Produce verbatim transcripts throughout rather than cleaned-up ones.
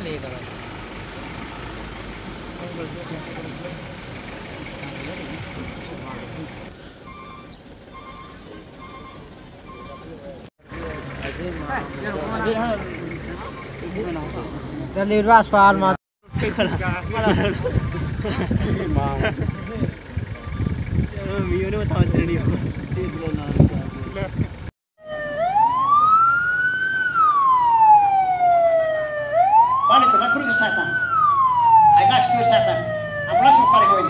Dari luas farma. Mio ni tahu jadi dia. Pani tu nak kurus satan. Ay nak setuju satan. Ambulans mau pergi kau ini.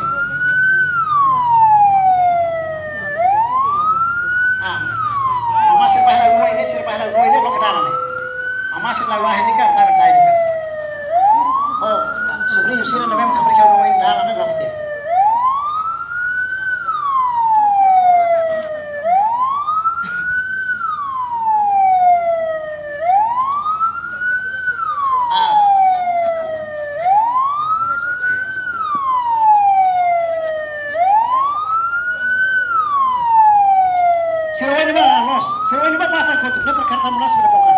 Ah, mama serba nak gua ini, serba nak gua ini lo kedalam ni. Mama serba gua ini kan dah bertai juga. Oh, sobrinho sini na mesmo que eu não ia dar lá na lote. Serwa ini bah los, serwa ini bah pasang kotor, lepas karena mulas berdepokan.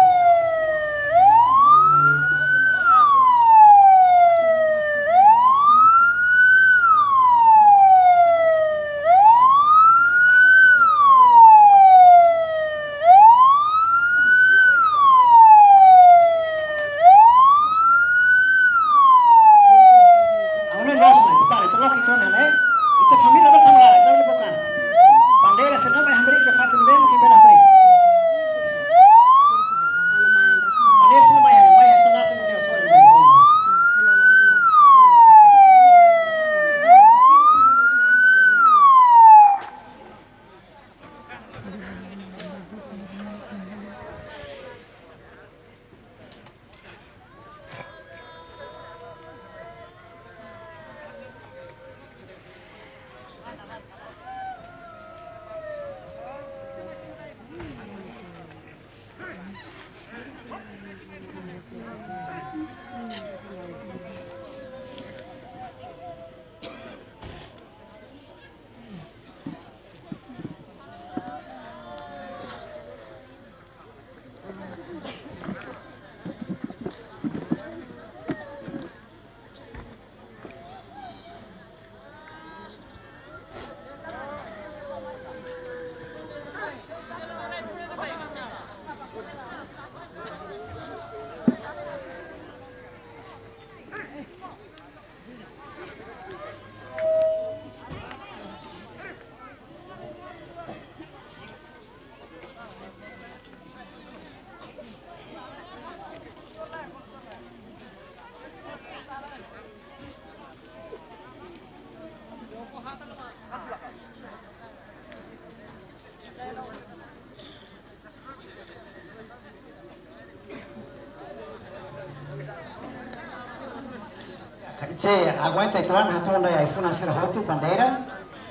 Se aguenta itu kan hatun dari iPhone asal hotu bandeira,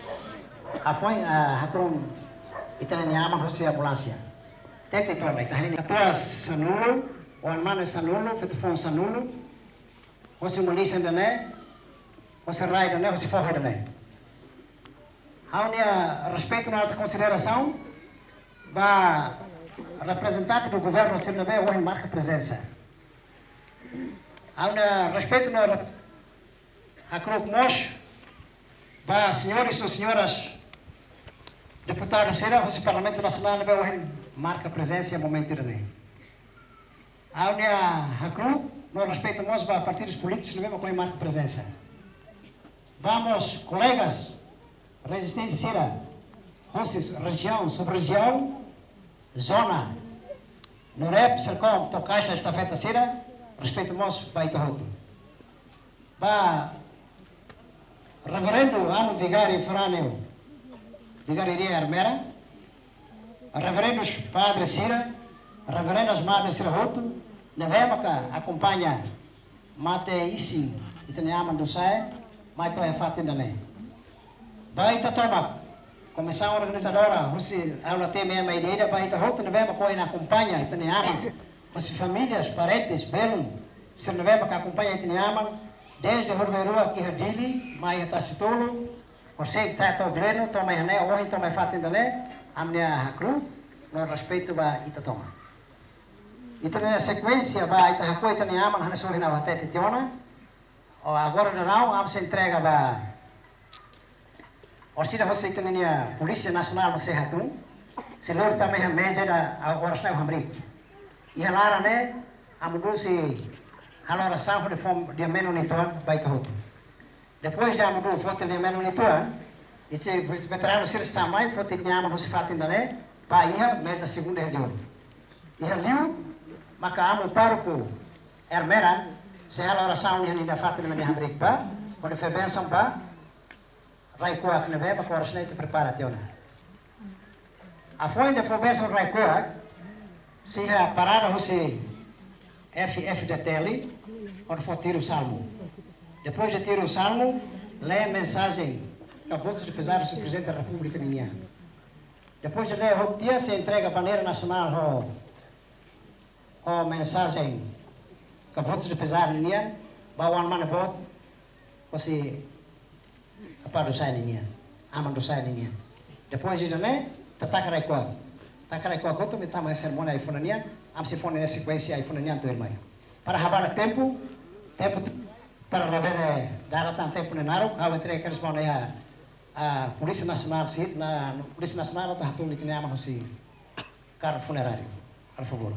afoi hatun itu ni aman hosi ambulansnya. Tete itu lah itu hari ni. Atas sanulu, wan mana sanulu, fetfon sanulu, hosi mulai sendene, hosi rai dene, hosi forre dene. Hau ni respeito na alta consideração, ba representante do governo sendene, hoje marca presença. Hau ni respeito na a Crocmos, para senhores e senhoras deputados, será o Parlamento Nacional vai marca presença e momento de a unia a Cru, nós respeitamos para partidos políticos não mesmo com marca presença. Vamos, colegas, resistência será, vocês região sobre região, zona, no rep, cercom, tocaixa, estafeta será, respeitamos para Itohoto. Para Reverendo Amo Vigário Frâneo, Vigário Iria Armera, Reverendos Padre Sira, Reverendas Madre Sirahoto, Nevemaca acompanha Mate Isi, Itaneama do Sai, Maito é Fatindane. Baita Toma, comissão organizadora, Russi Aula T M M Ideia, Baita Hoto, Nevemaca Coina acompanha Itaneama, Russi famílias, parentes, Belum, Sir Nevemaca acompanha Itaneama. Desde Horberua que Hadili, Maia Tacitolo, você que está ao Gleno, toma aí, né? Hoje toma fato ainda né? A minha cru, no respeito a Itatoma. Ito na sequência ba ita hako ita ni aman hana sohina wa tete tiona. O agora não am se entrega ba. O sida hosse ita ni Polícia Nacional mo se hatun. Se lor ta me mesa da agora está o hamri. E halara ne amudu se halara sanfo de fom de menu ni toan ba ita hotu. Depois de amudu foto de menu ni toan, esse veterano se está mais foto de aman hosse fatin dane, ba ia mesa segunda reunião. E liu maka amo parco ermera se ela oração ni da fatin ni hamri ba, quando foi benção ba, raikoak nebe ba koras na ito prepara tiona. A foi de foi benção raikoak, se a parada hosse F F da tele, quando for tiro o salmo. Depois de tiro o salmo, lê a mensagem que a votos de pesar do presidente da República minha. Depois de ler o dia, se entrega a bandeira nacional o, o mensagem que a votos de pesar minha, bawan mana bot, você apa do saya minha, aman do saya minha. Depois de ler, tataka raikwa, tataka raikwa koto mitama sermona iPhone minha, am se fone na sequência iPhone minha to irmão. Para habar tempo, tempo para levar daratan tempo nenaro, ao entrega que responde a a Polícia Nacional sit na Polícia Nacional atau hatul ini ama hosi car funerário, por favor.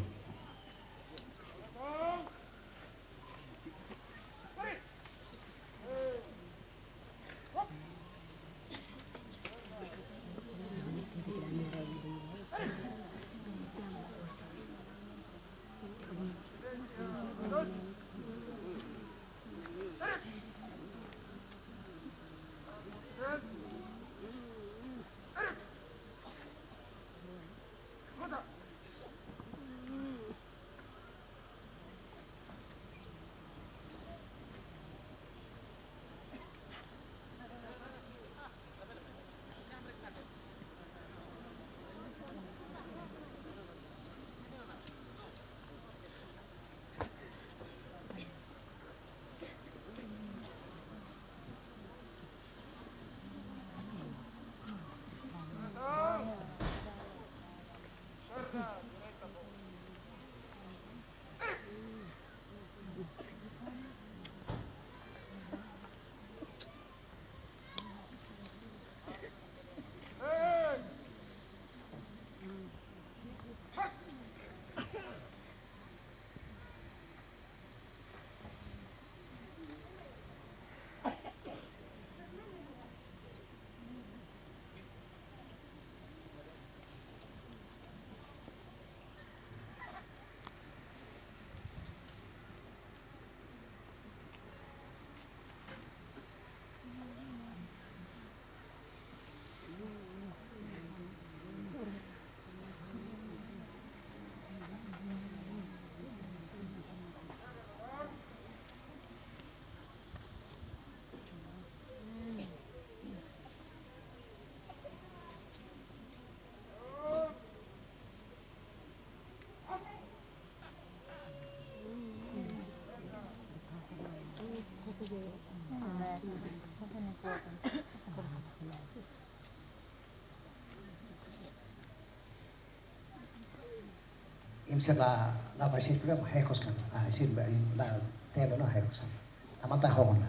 Imsa la la presir juga hekos kan. Ah isir bari la telo no hekos. Amata hona.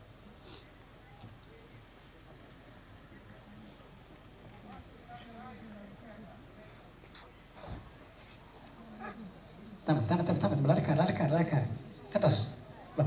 Tam tam tam tam larikan larikan larikan. Atas. Loh.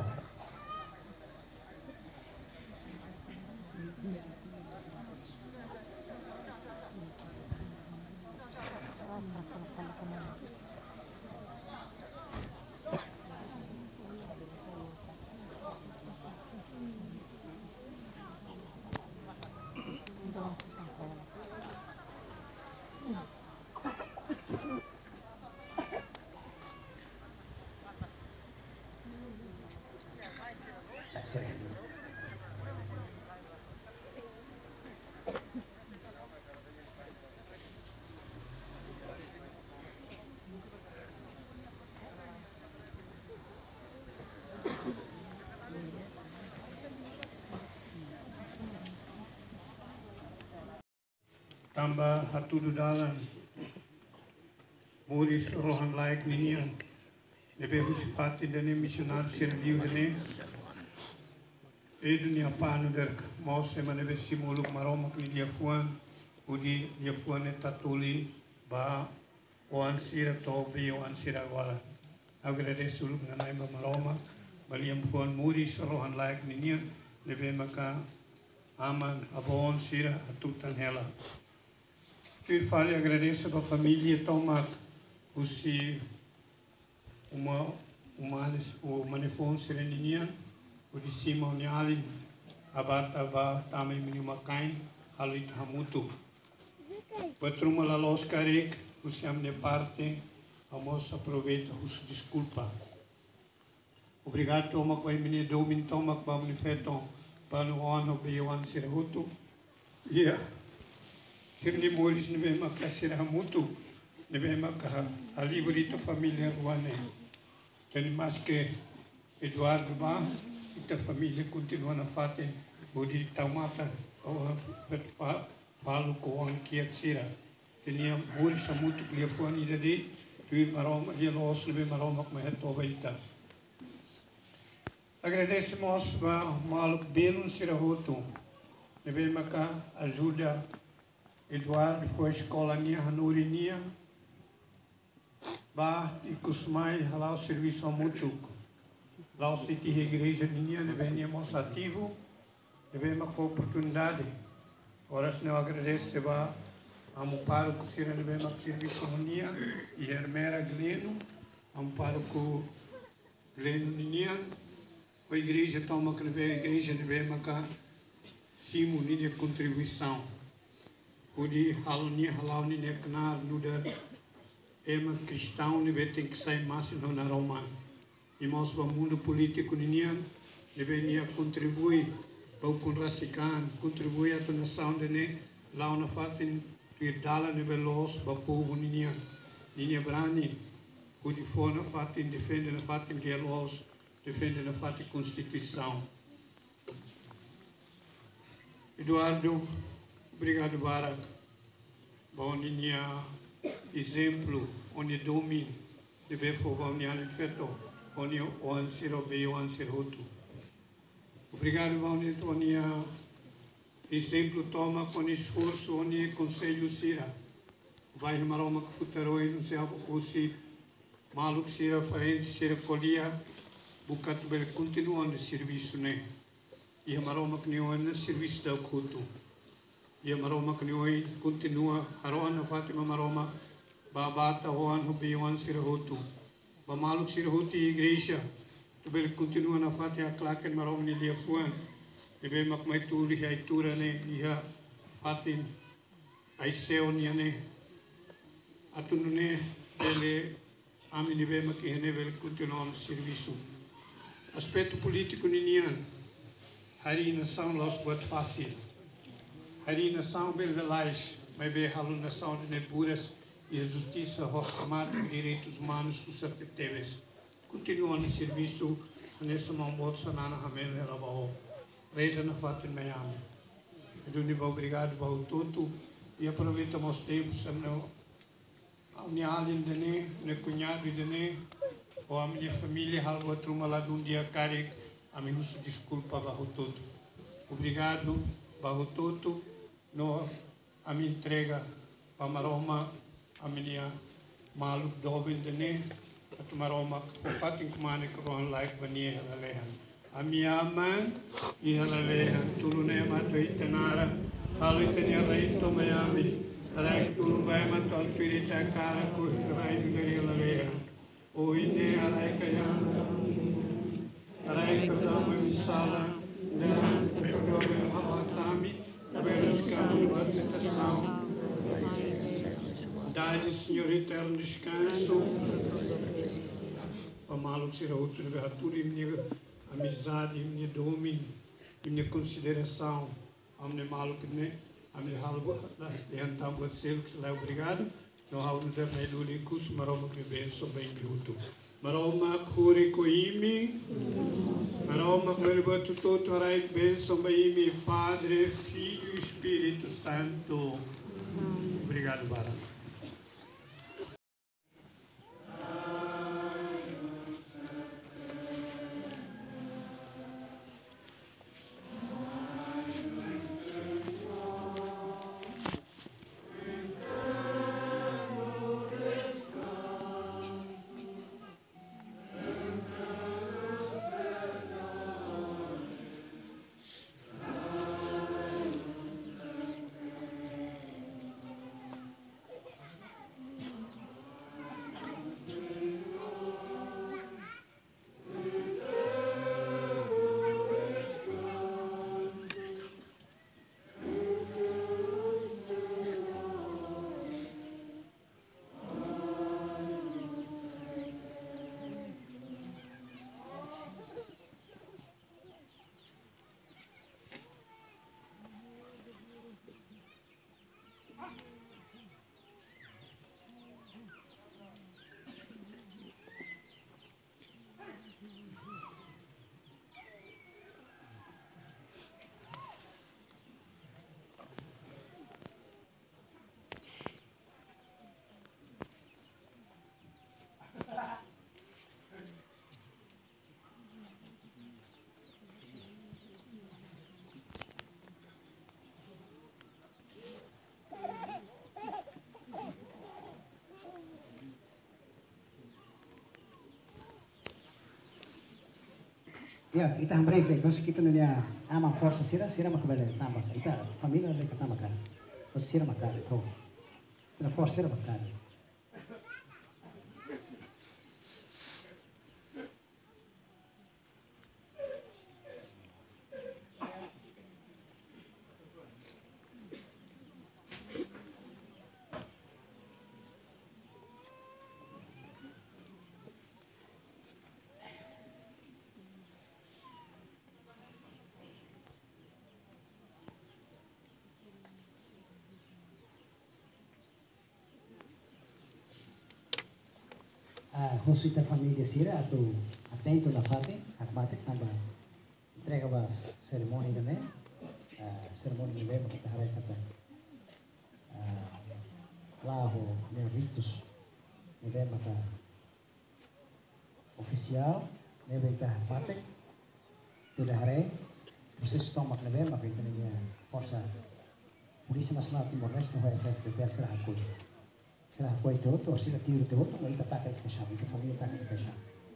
Tambah hatu dalan Boris rohan layak ninian Nebe husipati dene missionário serviu dene. E dunia panu derk mose manebe simuluk maroma kni dia fuan udi dia fuan etatuli ba oan sira tobi oan sira wala. Agradeço suluk nanai ba maroma baliam fuan muri sorohan laik ninia nebe maka aman abon sira atutan hela. Eu falo e agradeço a família Tomac, usi uma uma o manifon serenian, o de cima o niali, abata ba também menino kain, halit hamutu. Patruma la los carec, o siam de parte, a moça aproveita os desculpa. Obrigado Tomac vai menino domin Tomac ba manifesto para no ano beiwan sirahutu. Yeah. Kirni moris nebe maka siramutu nebe maka alibrita família ruane. Tem mais que Eduardo ba ita família continua na fate bodi taumata ou falo com ankia sira. Tenia moris amutu telefone dadi tu maroma dia los nebe maroma com reto vaita. Agradecemos ba maluk belo sirahutu nebe maka ajuda Eduardo foi a escola nia hanurinia ba e costumai lá o serviço ao mutuco lá o sítio da igreja nia devemos ativo devemos com oportunidade ora se não agradece ba amparo que sira devemos serviço nia e hermera gleno amparo com gleno nia a igreja toma que a igreja devemos cá simo nia contribuição Udi halunia halauni neknar nuda ema cristão nebe tem que sair mais no na Roma. E nós o mundo político ninian nebe nia contribui para o conracican contribui a nação de ne lá na fatin pirdala nebe los ba povo ninian ninia brani udi fona fatin defende na fatin que los defende na fatin constituição. Eduardo Obrigado, Barak. Bom, linha exemplo, onde domina, deve fogar o nial feto, onde o ansiro bem o ansiroto. Obrigado, bom, onde exemplo toma com esforço, onde conselho sira. Vai maroma que futuro e não se abusi, maluco sira frente sira colia, bucat bel continuando serviço né. E maroma que não é serviço da culto. Ia maroma kanioi continua haroan na Fatima maroma babata hoan hubiwan sirahutu bamaluk sirahuti igreja tu bel continua na Fatima klaken maroma ni dia fuan ebe mak mai turi hai tura ne iha Fatim ai seu ni ne atunu ne ele amini be mak ihne bel continua no serviço aspecto político ninian hari nação los buat fácil Hari nação belvelais, mas bem a nação de neburas e a justiça reformada de direitos humanos suscetíveis. Continua no serviço nessa mão bolsonaro ramel relabao. Reja na fato Miami. Eu nível obrigado ao todo e aproveitamos tempo sempre a minha além de né, né cunhado de né, ou a minha família algo outro lá de um dia cari a mim nos desculpa ao todo. Obrigado ao todo. No, a minha entrega para maroma a minha maluk dobin dene at maroma ko pating kumane ko ron like bani halalehan a minha mãe e halalehan tulune ma to itanara halu itania raito Miami rai tulu bai ma to spirita cara ko rai gari halalehan o ine rai kaya rai ko da misala dan ko do ma Dai-lhe, Senhor, eterno descanso. O maluco será outro abertura e minha amizade, minha domínio, minha consideração. A minha maluco, a minha halva, e então vou dizer que lá obrigado. Não há um tempo aí do curso, maroma que vem, sou bem gruto. Maroma cure coime, maroma cure boto todo, arai bem, sou bem, Padre, Filho e Espírito Santo. Obrigado, Bara. Ya, kita break deh. Terus kita nanya ama força sira, sira makabala tambah. Kita família lagi kita makan. Terus sira makan itu. Kita força sira makan. A khusus família sira atau atento na fate, akmate tambah entrega bas cerimônia também. Cerimônia também para kita hari kata. Laho ne ritus ne mata oficial ne kita fate. Tudo hari proses tomak ne maka kita ne força Polícia Nacional de Timor-Leste não vai efetuar será acolhido. Será acolhido outro, ou será tiro de outro, mas está ataca de fechado, a família ataca de fechado.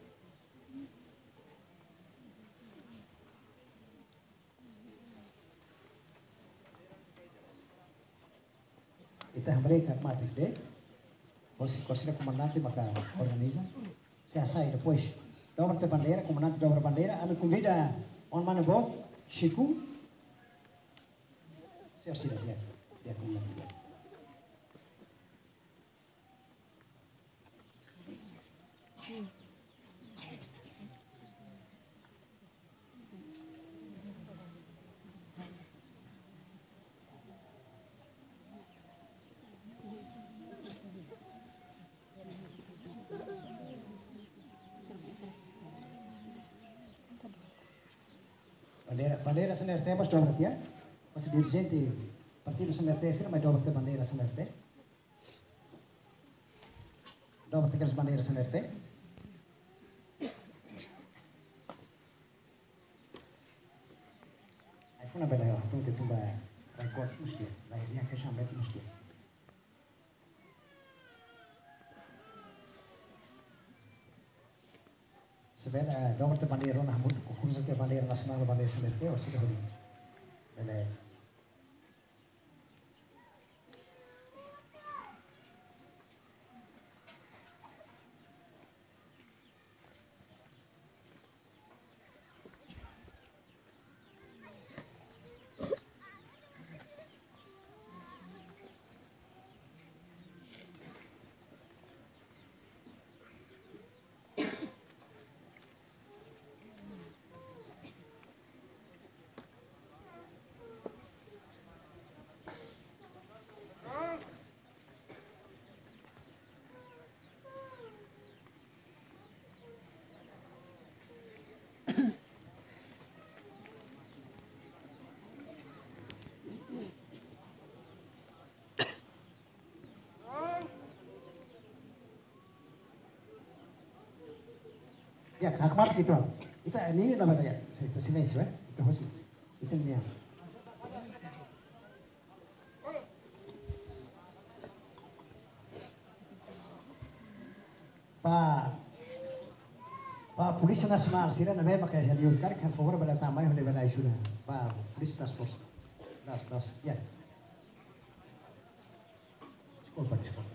Kita mereka mati deh, você considera comandante maka organiza, se sai depois, dobra de bandeira, comandante dobra bandeira, a me convida on mana bot, Chico, se assina dia, dia comandante. Bandeira, bandeira C N R T, mas dobra dia, mas dirigente partido C N R T, será mais dobra de bandeira C N R T? Dobra de aquelas bandeiras C N R T? Aí foi na bela, então que tu vai recorte nos que, vai ir que chama nos que. Sebenarnya dobra de bandeira na muito concurso de bandeira nacional bandeira C N R T ou se não bela. Ya, akmat gitu. Itu ini namanya ya, itu silêncio, eh? Itu harus itu ini. Pa Pa Polícia Nacional, sira na mesma que a gente cara que a favor bela tamanho onde bela ajuda. Pa Polícia das Forças. Das das. Ya. Desculpa, desculpa.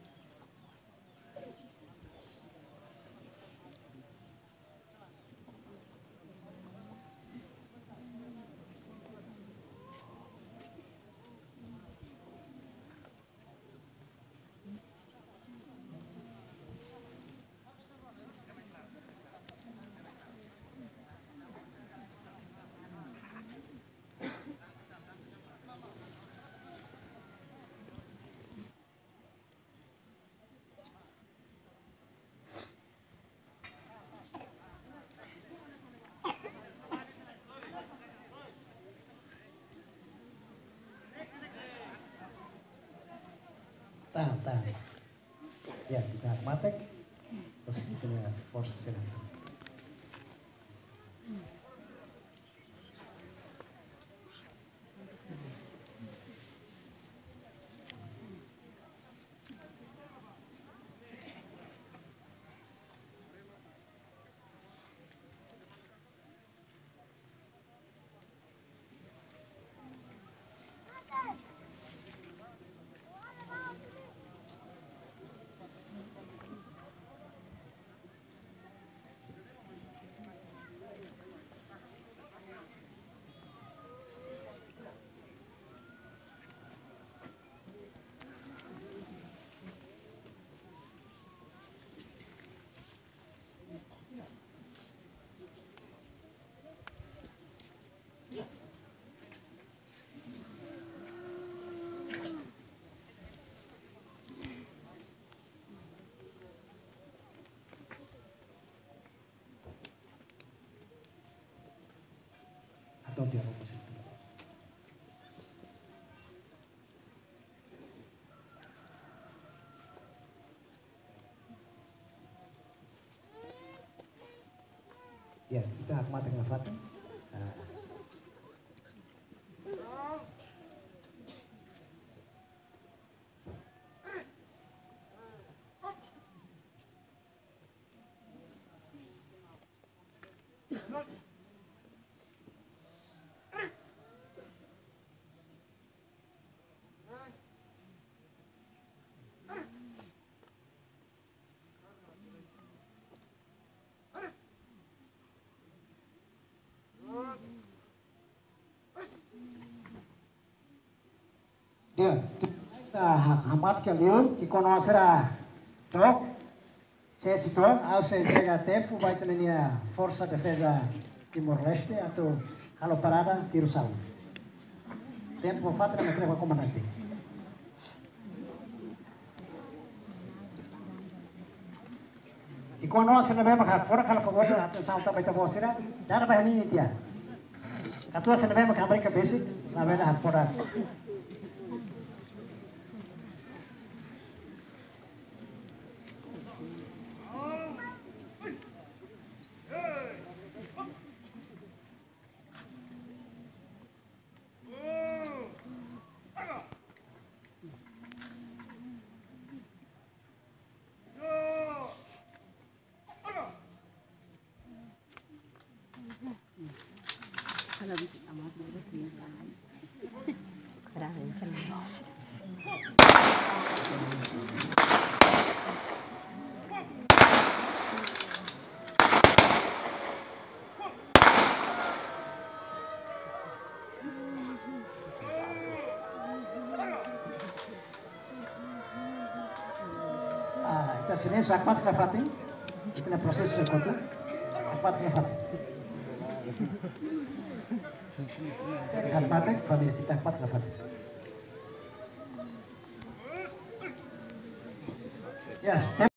Tahan, tahan. Ya, kita matek. Terus kita punya force sila. Atau dia rumah situ. Ya, kita akan mati dengan Fatih. Nah. Dia, kita hamat que liu que conocerá dok se situa ao se entrega tempo vai ter a força de defesa Timor-Leste atau kalau parada Jerusalem tempo fatra na metreva comandante e conoce na bema fora kalau favor da atenção tá vai ter vocês dar para ini dia atua se na bema Amerika basic na bema fora. Kalau bisa sama dulu tinggal. Kurang kan. Ah, kita sini sahabat Fatin. Kita proses sesuatu. Sahabat Fatin. Kan patek, família se tá quatro na Yes.